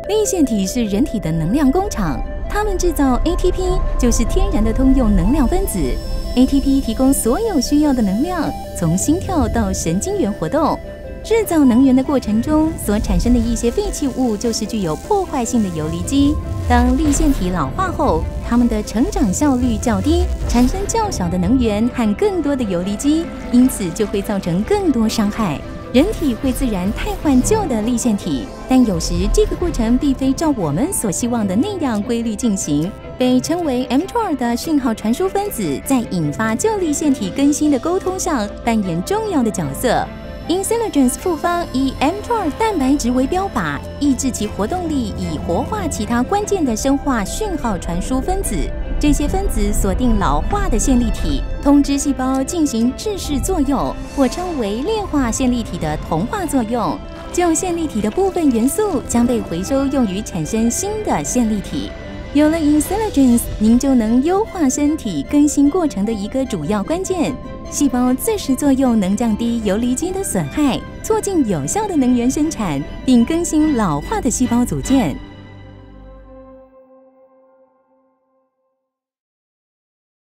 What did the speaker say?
粒线体是人体的能量工厂，它们制造 ATP， 就是天然的通用能量分子。ATP 提供所有需要的能量，从心跳到神经元活动。制造能源的过程中所产生的一些废弃物，就是具有破坏性的游离基。当粒线体老化后，它们的成长效率较低，产生较少的能源和更多的游离基，因此就会造成更多伤害。人体会自然汰换旧的粒线体，但有时这个过程并非照我们所希望的那样规律进行。被称为 mTOR 的讯号传输分子，在引发旧粒线体更新的沟通上扮演重要的角色。Intelligence 复方以 mTOR 蛋白质为标靶，抑制其活动力，以活化其他关键的生化讯号传输分子。这些分子锁定老化的线粒体，通知细胞进行制式作用，或称为链化线粒体的同化作用。旧线粒体的部分元素将被回收，用于产生新的线粒体。有了 Intelligence， 您就能优化身体更新过程的一个主要关键。细胞自噬作用能降低游离基的损害，促进有效的能源生产，并更新老化的细胞组件。